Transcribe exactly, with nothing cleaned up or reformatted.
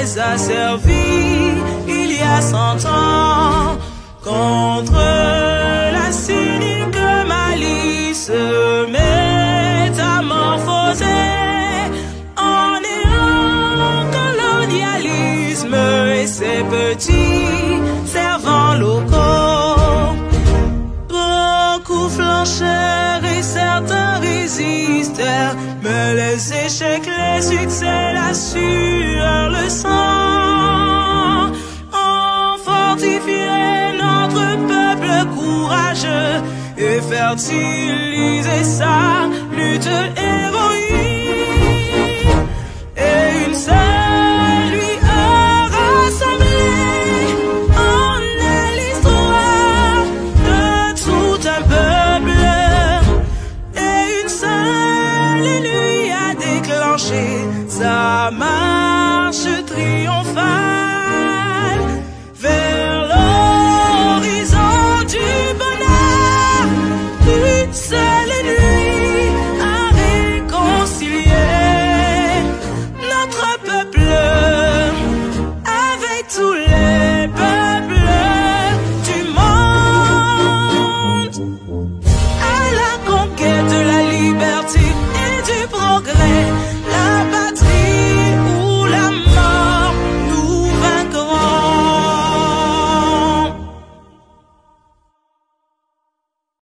les a servis il y a cent ans contre la cynique malice métamorphosée en néant colonialisme et ses petits servants locaux. Beaucoup flanchèrent et certains résistèrent, mais les échecs, les succès, la sueur, le sang ont fortifié notre peuple courageux et fertilisé sa lutte héroïque. Et une seule lui a rassemblé. On est l'histoire de tout un peuple. Et une seule lui a déclenché sa main.